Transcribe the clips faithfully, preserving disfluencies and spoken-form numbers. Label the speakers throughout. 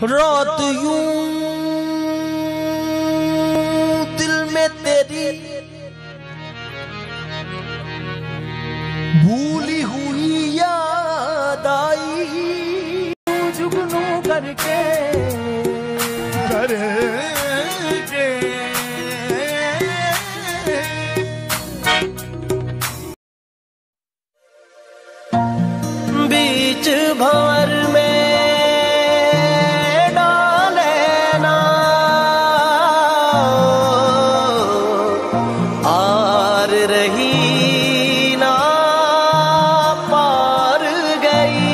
Speaker 1: रात यूं दिल में तेरी भूली हुई याद आई, जुगनू करके करके बीच भंवर में डाले ना आर रही ना पार गई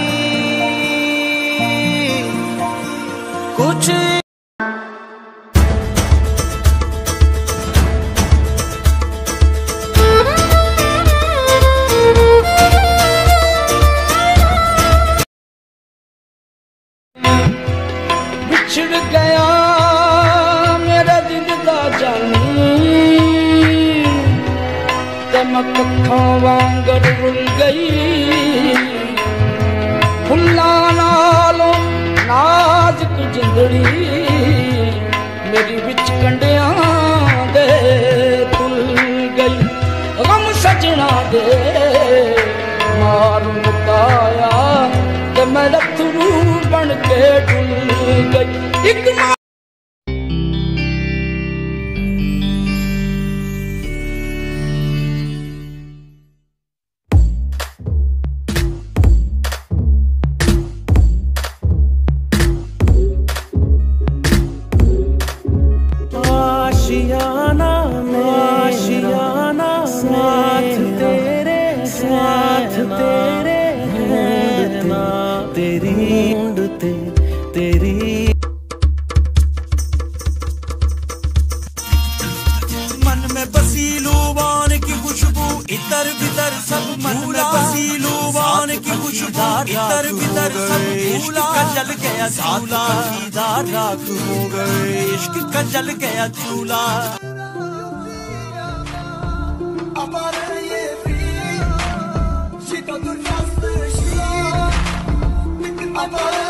Speaker 1: कुछ
Speaker 2: बिछड़ गया मेरा दिल दा जानी ते मैं कखों वांगर रुल गई फुल्लां नालों नाजुक जिंदड़ी मेरी विच कंडियां दे तुल गई गम सजना दे मार मुकाया ते मैं रथरू बन के डुल गई एक
Speaker 1: आशियाना आशियाना साथ तेरे साथ तेरे ढूंढते तेरी ढूंढते तेरी
Speaker 3: मन में बसी लूबान की खुशबू इधर बिधर सब मन में बसी लूबान की खुशबू इधर बिधर सब भूला का जल गया चूल्हा राख हो गए इश्क का जल गया चूल्हा
Speaker 4: She got the fastest shot.